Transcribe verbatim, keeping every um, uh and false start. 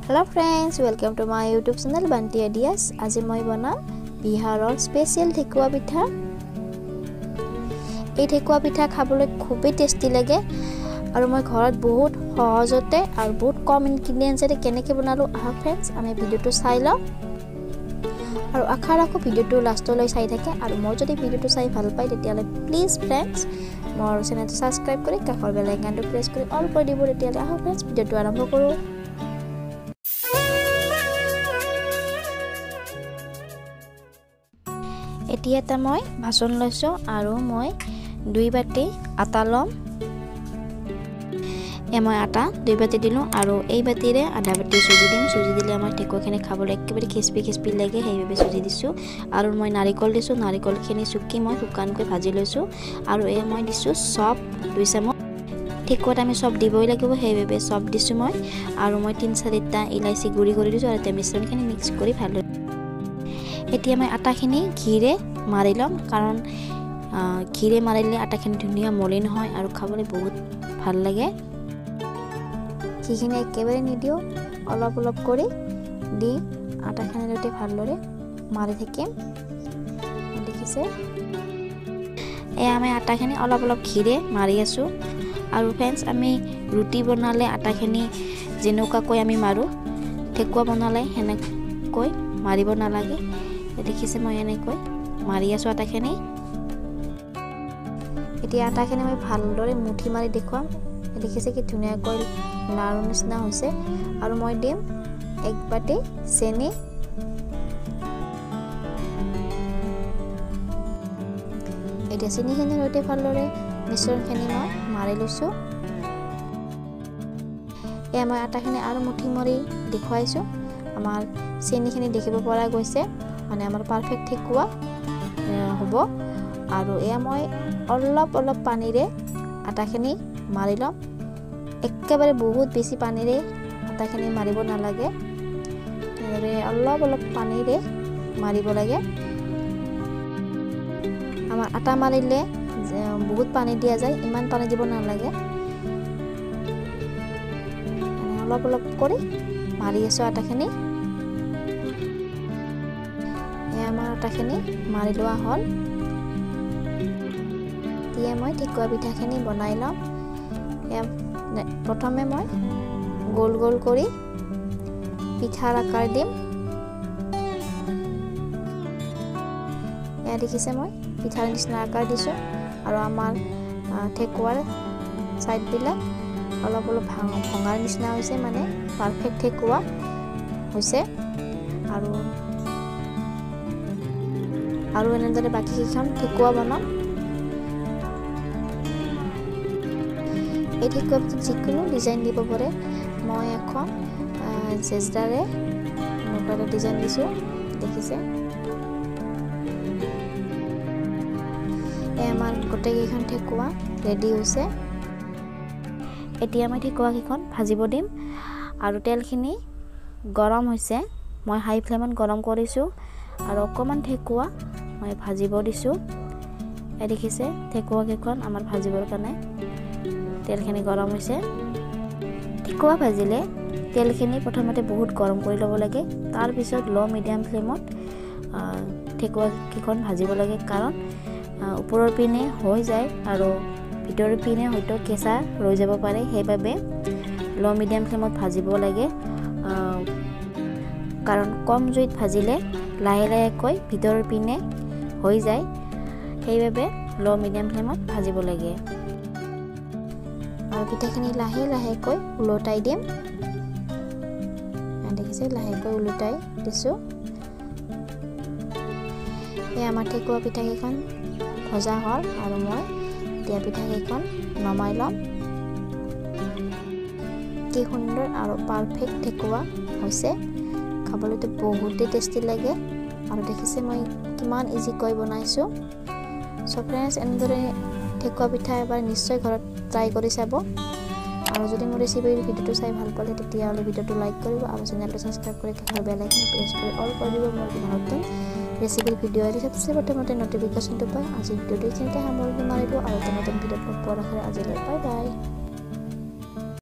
Hello friends, welcome to my YouTube channel Banti Ideas. আজি মই বনাম বিহাৰৰ স্পেশাল ঠেকুৱা পিঠা। এই ঠেকুৱা পিঠা খাবলৈ খুবই টেস্টি লাগে আৰু মই ঘৰত বহুত সহজতে আৰু বহুত কম ইনগ্ৰেডিয়েন্টসৰে কেনেকৈ বনালো আহক फ्रेंड्स আমি ভিডিওটো চাই লওঁ আৰু আশা ৰাখো ভিডিওটো লাষ্টলৈ চাই থাকে আৰু মই যদি ভিডিওটো চাই ভাল পাই তেতিয়ালে প্লিজ फ्रेंड्स মোৰ চেনেলটো সাবস্ক্ৰাইব কৰি কাষৰ বেল আইকনটো প্ৰেছ কৰি অল কৰি দিব তেতিয়ালে আহক फ्रेंड्स ভিডিওটো আৰম্ভ কৰো। এতিয়া এটা মই ভাজন লৈছো আৰু মই দুই বাটি আটা লম। এ মই আটা দুই বাটি দিলো আৰু এই বাটিৰে আধা বাটি সুজি দিম। সুজি দিলে আমাৰ ঠেকুৱাখিনি খাবলৈ একেবাৰে ক্ৰিস্পি ক্ৰিস্পি লাগে সেইভাবে সুজি দিছো আৰু মই নাৰিকল দিছো। নাৰিকলখিনি চুকি মই শুকানকৈ ভাজি লৈছো আৰু এই মই দিছো সব দুই চামুচ। ঠেকুৱাত আমি সব দিবই লাগিব সেইভাবে সব দিছো মই আৰু মই তিন চাৰিটা ইলাইচি গুৰি কৰি দিছো আৰু এই মিশ্ৰণখিনি মিক্স কৰি ভালো। এতিয়া মই আটাখিনি ঘিৰে মাৰি লম কাৰণ ঘিৰে মাৰিলে আটাখিনি ধুনীয়া মলিন হয় আৰু খাবলৈ বহুত ভাল লাগে। ঘিখিনি একেবাৰে নিদিও অলপ অলপ কৰি দি আটাখিনি লতে ভালদৰে মাৰি থাকিম। দেখিছে এ আমি আটাখিনি অলপ অলপ ঘিৰে মাৰি আছো আৰু फ्रेंड्स আমি ৰুটি বনালে আটাখিনি যেনেকুৱাকৈ আমি মাৰো ঠেকুৱা বনালে হেনেকৈ মাৰিব নালাগে। দেখিছে মই এনেকৈ মাৰি আছো আটাখিনি। এতিয়া আটাখিনি মই ভালদৰে মুঠি মাৰি দেখুৱাম। দেখিছে কি ধুনীয়াকৈ লাৰু নিচিনা হৈছে আৰু মই দিম এক বাটি চেনি। এতিয়া চেনিখিনি সৈতে ভালদৰে মিশ্ৰণখিনি মই মাৰি লৈছো। এয়া মই আটাখিনি আৰু মুঠি মাৰি দেখুৱাইছো। আমাৰ চেনিখিনি দেখিব পৰা গৈছে মানে আমাৰ পাৰফেক্ট ঠেকুৱা হ'ব আৰু এয়া মই অলপ অলপ পানীৰে আটাখিনি মাৰি লম। একেবাৰে বহুত বেছি পানীৰে আটাখিনি মাৰিব নালাগে আৰু অলপ অলপ পানীৰে মাৰিব লাগে। আমাৰ আটা মাৰিলে বহুত পানী দিয়া যায়, ইমান পানী দিব নালাগে। অলপ অলপ কৰি মাৰি আছো আটাখিনি। আমাৰ আটাখিনি মাৰি লোৱা হ'ল। এতিয়া মই ঠেকুৱা পিঠাখিনি বনাই লম। প্ৰথমে মই গোল গোল কৰি পিঠাৰ আকাৰ দিম। এয়া দেখিছে মই পিঠাৰ নিচিনা আকাৰ দিছো আৰু আমাৰ ঠেকুৱাৰ সাইডবিলাক অলপ অলপ ভঙাৰ নিচিনা হৈছে মানে পাৰফেক্ট ঠেকুৱা হৈছে আৰু আৰু এনেদৰে বাকি কেইখন ঠেকুৱা বনাম। এই ঠেকুৱা যিকোনো ডিজাইন দিব পাৰে। মই এখন জেজদাৰে এনেকুৱা ডিজাইন দিছো দেখিছে। এই আমাৰ গোটেই কেইখন ঠেকুৱা ৰেডি হৈছে। এতিয়া মই ঠেকুৱা কেইখন ভাজিব দিম আৰু তেলখিনি গৰম হৈছে। মই হাই ফ্লেমত গৰম কৰিছো আৰু অকমান ঠেকুৱা মই ভাজিব দিছো। এই দেখিছে ঠেকুৱা কেইখন আমাৰ ভাজিবৰ কাৰণে তেলখিনি গৰম হৈছে। ঠেকুৱা ভাজিলে তেলখিনি প্ৰথমতে বহুত গৰম কৰি ল'ব লাগে, তাৰ পিছত লো মিডিয়াম ফ্লেমত ঠেকুৱা কেইখন ভাজিব লাগে কাৰণ ওপৰৰ পিনে হৈ যায় আৰু ভিতৰৰ পিনে হয়তো কেঁচা ৰৈ যাব পাৰে সেইবাবে লো মিডিয়াম ফ্লেমত ভাজিব লাগে কাৰণ কম জুইত ভাজিলে লাহে লাহেকৈ ভিতৰৰ পিনে হৈ যায় সেইবাবে লো মিডিয়াম ফ্লেমত ভাজিব লাগে। আৰু পিঠাখিনি লাহে লাহেকৈ উলটাই দিম। দেখিছে লাহেকৈ উলটাই দিছো। এই আমাৰ ঠেকুৱা পিঠা কেইখন ভজা হ'ল আৰু মই দিয়া পিঠা কেইখন নমাই লম। কি সুন্দৰ আৰু পাৰফেক্ট ঠেকুৱা হৈছে, খাবলৈতো বহুতেই টেষ্টি লাগে আৰু দেখিছে মই কিমান ইজিকৈ বনাইছো। সো फ्रेंड्स এনেদৰে ঠেকুৱা পিঠা এবাৰ নিশ্চয় ঘৰত ট্ৰাই কৰি চাব আৰু যদি মোৰ ৰেচিপিৰ ভিডিওটো চাই ভাল পালে তেতিয়াহ'লে ভিডিওটো লাইক কৰিব আৰু চেনেলটো সাবস্ক্ৰাইব কৰি কাষৰ বেল আইকন প্ৰেছ কৰি অল কৰি দিব। মোৰ নতুন ৰেচিপিৰ ভিডিও আহিলে সবচে প্ৰথমতে নটিফিকেশ্যনটো পায়। আজি ভিডিওটো এইখিনিতে সামৰণি মাৰিব আৰু নতুন ভিডিঅ'ত লগ পোৱাৰ আশাৰে আজিলৈ বাই বাই।